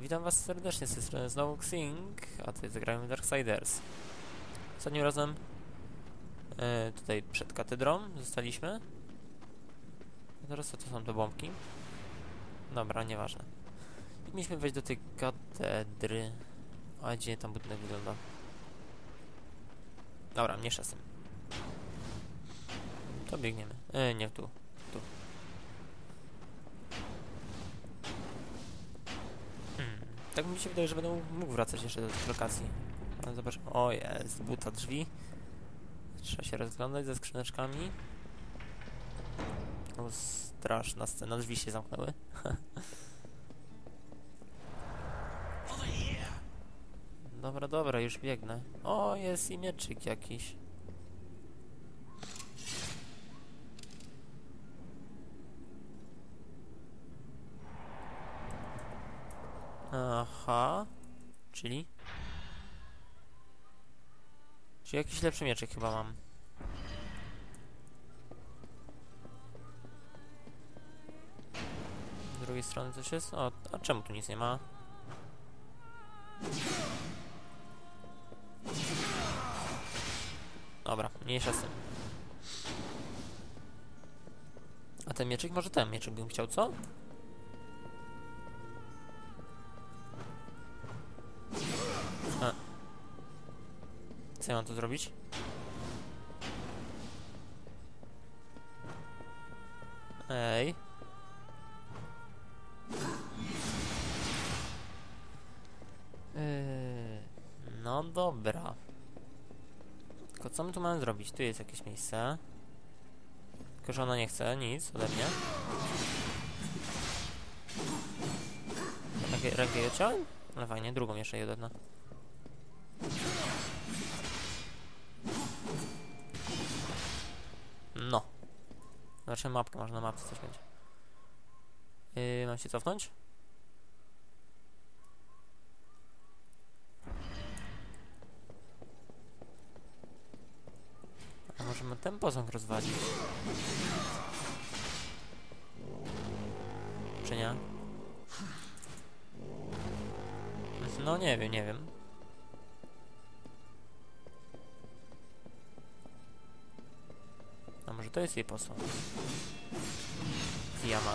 Witam was serdecznie, z tej strony znowu Xing, a tutaj zagrajmy Darksiders. Ostatnim razem tutaj przed katedrą zostaliśmy. A teraz co to są te bombki? Dobra, nieważne. I mieliśmy wejść do tej katedry. A gdzie tam budynek wygląda? Dobra, mniejsza z tym. To biegniemy. Nie, tu. Tu. Tak mi się wydaje, że będę mógł wracać jeszcze do tych lokacji. Ale zobaczymy. O, jest buta drzwi. Trzeba się rozglądać ze skrzyneczkami. O, straszna scena. Drzwi się zamknęły. Dobra, dobra, już biegnę. O, jest i mieczyk jakiś. Aha. Czyli jakiś lepszy mieczyk chyba mam. Z drugiej strony coś jest? O, a czemu tu nic nie ma? Dobra, mniejsza z tym. A ten mieczyk? Może ten mieczyk bym chciał, co? Co ja mam tu zrobić? Ej. No dobra. Tylko co my tu mamy zrobić? Tu jest jakieś miejsce. Tylko że ona nie chce nic ode mnie. Rękę jej odciąłem? Ale fajnie, drugą jeszcze jej odetnę. No. Zobaczymy mapkę, może na mapce coś będzie. Mam się cofnąć? A możemy ten posąg rozwalić? Czy nie? No nie wiem, nie wiem. A może to jest jej posąg? Tiamat.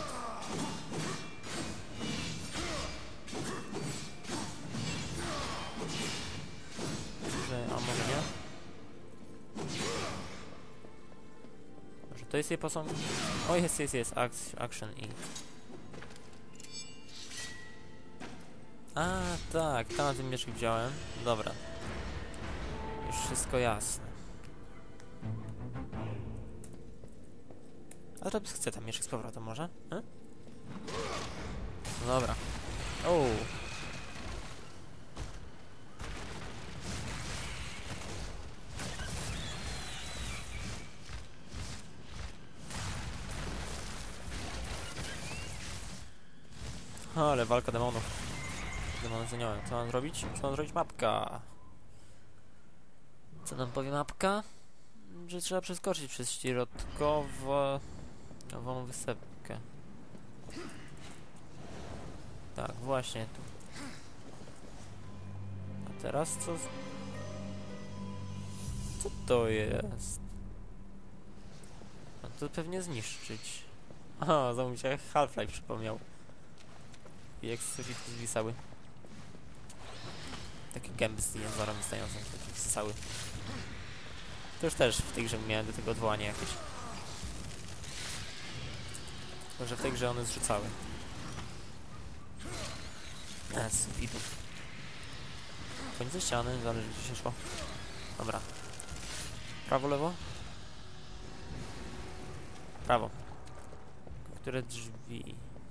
A może nie? Może to jest jej posąg? O, jest. Action i... A, tak, tam na tym mieczek widziałem. Dobra. Już wszystko jasne. Ale to chcę tam mieczek z powrotem może? No dobra. O. Ale walka demonów. Demony z aniołem. Co mam zrobić? Co mam zrobić? Mapka. Co nam powie mapka? Że trzeba przeskoczyć przez środkową wysepkę. Tak, właśnie tu. A teraz co? Co to jest? A to pewnie zniszczyć. Aha, znowu mi się Half-Life przypomniał. I jak sufity zwisały. Takie gęby z dinozorami stające, takie wsysały. To już też w tej grze miałem do tego odwołanie jakieś. Tylko że w tej grze one zrzucały. Sufitów. Koniec ze ściany, zależy gdzie się szło. Dobra. Prawo, lewo? Prawo. Które drzwi?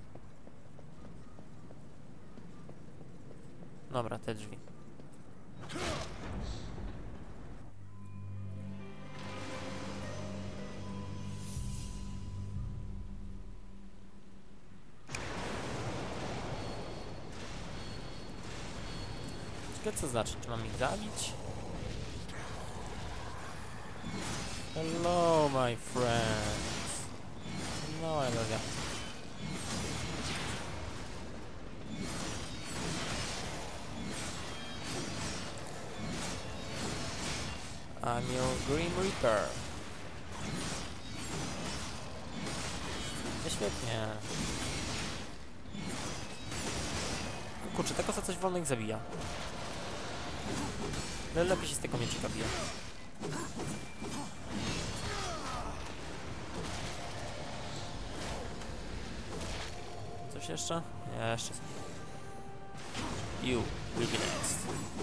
Dobra, te drzwi. Ciekawe co znaczy, czy mam ich zabić? Hello my friends. No, I love you. I'm your Grim Reaper. No świetnie. O kurczę, taka coś wolno ich zabija. Ale lepiej się z tego mieczyka bije. Coś jeszcze? Nie, jeszcze. You will be next.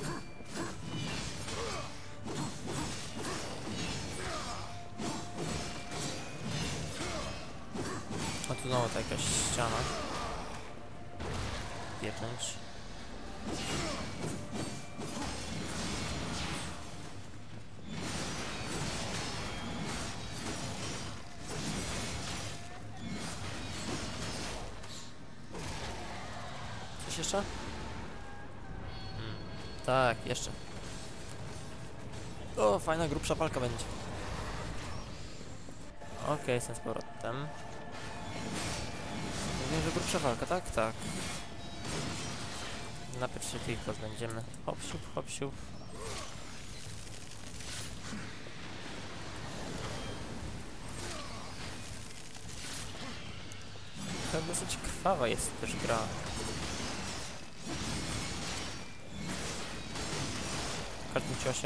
A tu znowu ta jakaś ściana. Pieczęć. Coś jeszcze? Tak, jeszcze. O, fajna, grubsza walka będzie. Okej, jestem z powrotem. Mówię, że grubsza walka, tak? Tak. Najpierw się tych pozbędziemy. Hop, siup, hop, siup. To dosyć krwawa jest też gra. W każdym ciosie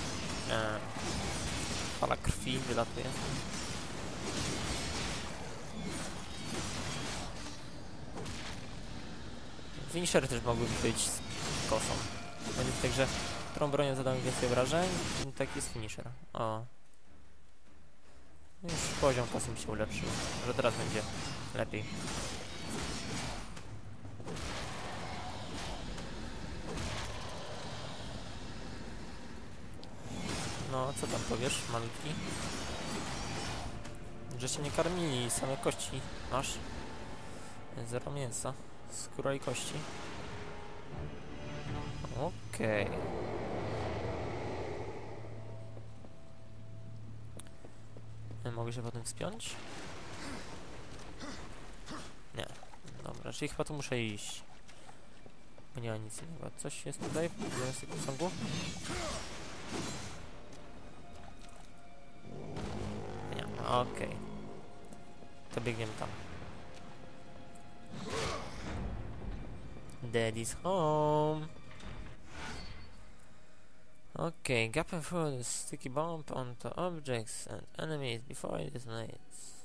fala krwi wylatuje. Finishery też mogłyby być z kosą. Będzie tak, że którą bronią zadamy więcej obrażeń, tak jest finisher. O. Już poziom kosy mi się ulepszył, że teraz będzie lepiej. No, co tam powiesz, malutki? Że się nie karmili, same kości masz. Zero mięsa, skóra i kości. Okej. Mogę się potem wspiąć? Nie. Dobra, czyli chyba tu muszę iść. Bo nie ma nic innego. Coś jest tutaj? Jest tego posągu? Nie ma, okej. To biegniemy tam. Daddy's home. Okay, gap and throw the sticky bomb onto objects and enemies before it detonates.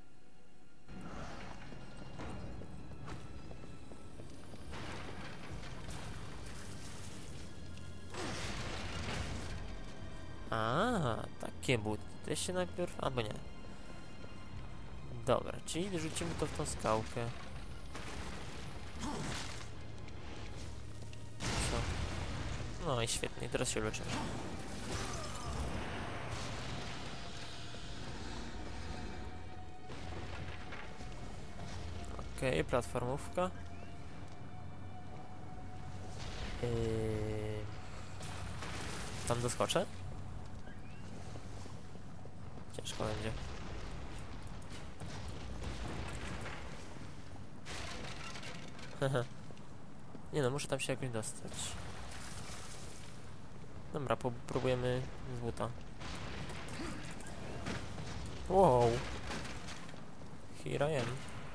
A, takie buty. To się najpierw... albo nie. Dobra, czyli rzucimy to w tą skałkę. Co? No i świetnie, teraz się leczymy. Okej, platformówka. Tam doskoczę? Ciężko będzie. Nie no, muszę tam się jakoś dostać. Dobra, próbujemy z buta. Wow. Here I am.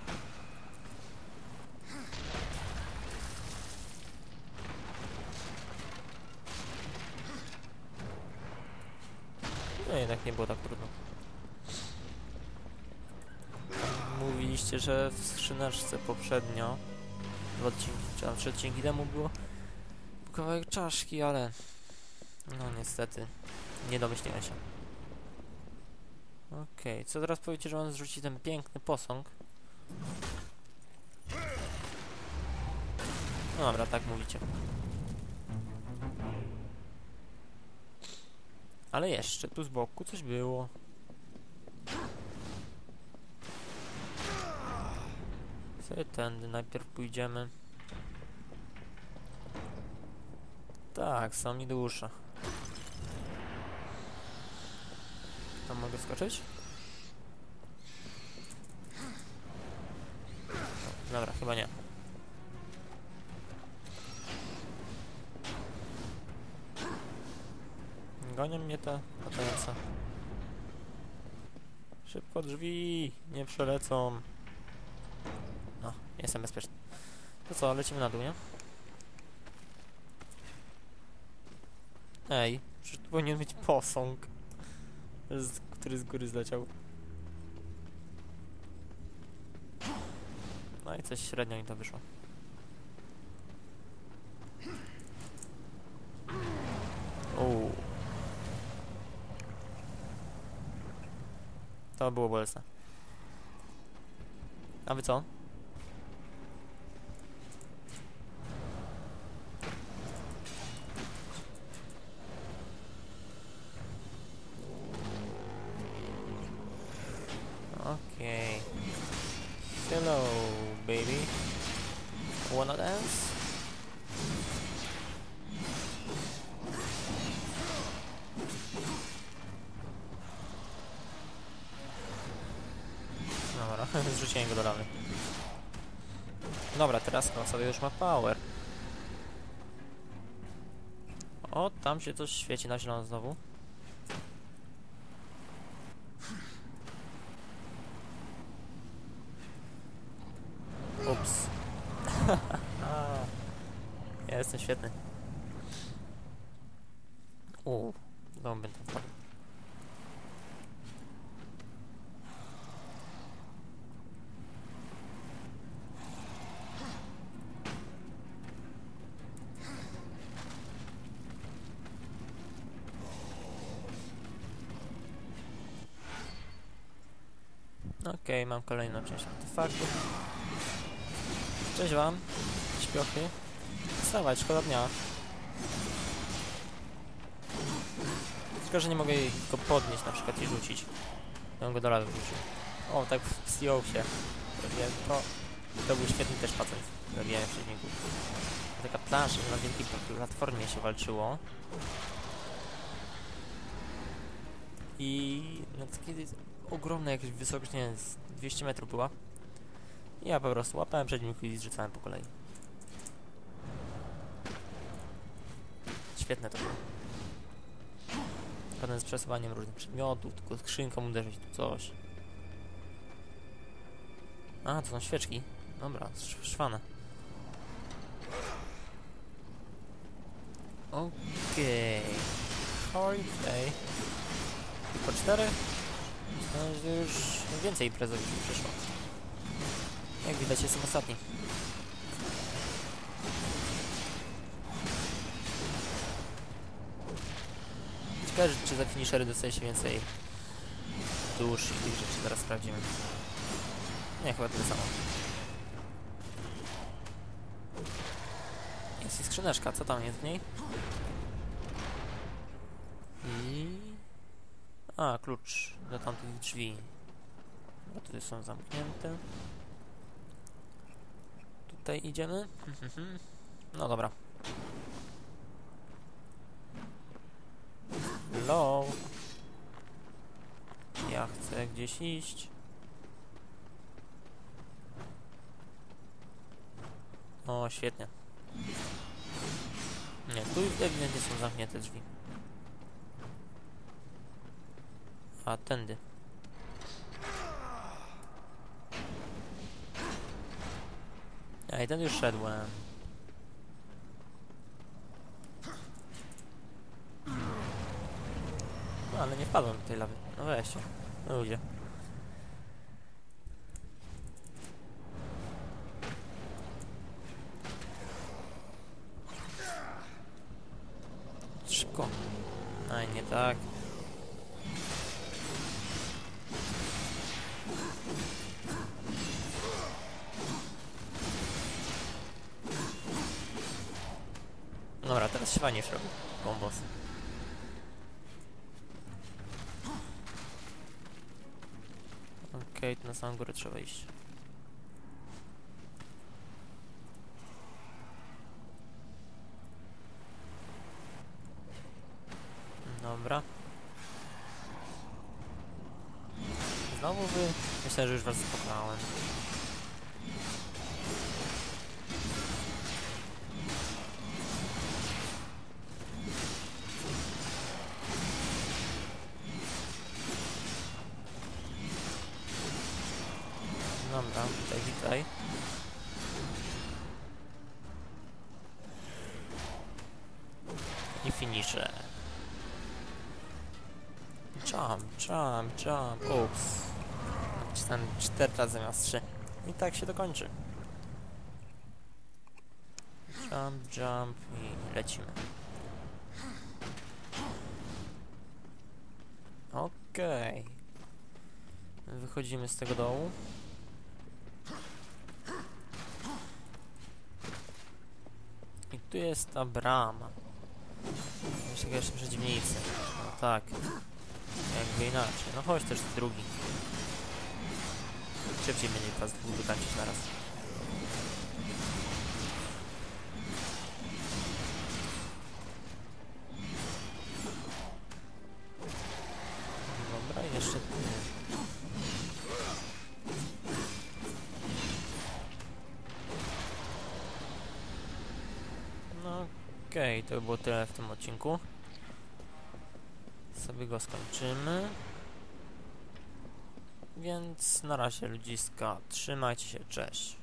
No jednak nie było tak trudno. Mówiliście, że w skrzyneczce poprzednio, 2 odcinki, czy tam 3 odcinki temu było kawałek czaszki, ale no niestety nie domyśliłem się. Okej, co teraz powiecie, że mam zrzucić ten piękny posąg? No dobra, tak mówicie. Ale jeszcze tu z boku coś było. Sobie tędy najpierw pójdziemy. Tak, są mi dusza. Tam mogę skoczyć? Dobra, chyba nie. Gonią mnie te latające. Szybko drzwi, nie przelecą. No, jestem bezpieczny. To co, lecimy na dół, nie? Ej, przecież tu powinien być posąg, który z góry zleciał. No i coś średnio mi to wyszło. Uuu. To było bolesne. A wy co? Okej. Hello, baby. Wanna dance? Dobra, zrzuciłem go do lawy. Dobra, teraz on sobie już ma power. O, tam się coś świeci na zielono znowu. Ups. Ja jestem świetny. Znowu będę wpadł. Okej, mam kolejną część artefaktu. Cześć wam, śpiochy. Wstawać, szkoda dnia. Tylko, że nie mogę go podnieść na przykład i rzucić. Ja bym go do lawy wrzucił. O, tak zdjął się. To był świetny też patent. Zabijałem przeciwników. Taka plansza, że na wielkiej platformie się walczyło. I no takie ogromna jakaś wysokość, nie wiem, z 200 metrów była. I ja po prostu łapałem przeciwników i zrzucałem po kolei. Świetne to było. Potem z przesuwaniem różnych przedmiotów, tylko skrzynką uderzyć, tu coś. A, to są świeczki. Dobra, szwane. Okej. Holiday. I po 4? Myślałem, że już więcej imprezowych przyszło. Jak widać, jestem ostatni. Ciekawe, czy za finishery dostaje się więcej dusz i tych rzeczy. Zaraz sprawdzimy. Nie, chyba tyle samo. Jest i skrzyneczka. Co tam jest w niej? A, klucz do tamtych drzwi. Bo tutaj są zamknięte. Tutaj idziemy. No dobra. Hello. Ja chcę gdzieś iść. O, świetnie. Nie, tu ewidentnie są zamknięte drzwi. A, tędy. Ja i ten już szedłem. No, ale nie wpadłem do tej lawy. No weźcie. No ludzie. Szybko. Aj, nie tak. Dobra, teraz się fajnie robi. Bombos. Okej, to na samą górę trzeba iść. Dobra. Znowu wy? Myślę, że już was spotkałem. I finisze. Jump, jump, jump. Ups. Napisałem 4 razy zamiast 3. I tak się to kończy. Jump, jump i lecimy. Okej. Wychodzimy z tego dołu. I tu jest ta brama. Jeszcze jeszcze przeciwnicy. No tak. Jakby inaczej. No chodź też drugi. Szybciej będzie was dwóch wykańczyć naraz. Dobra, jeszcze ty. No okej, to by było tyle w tym odcinku. Sobie go skończymy. Więc na razie ludziska, trzymajcie się, cześć.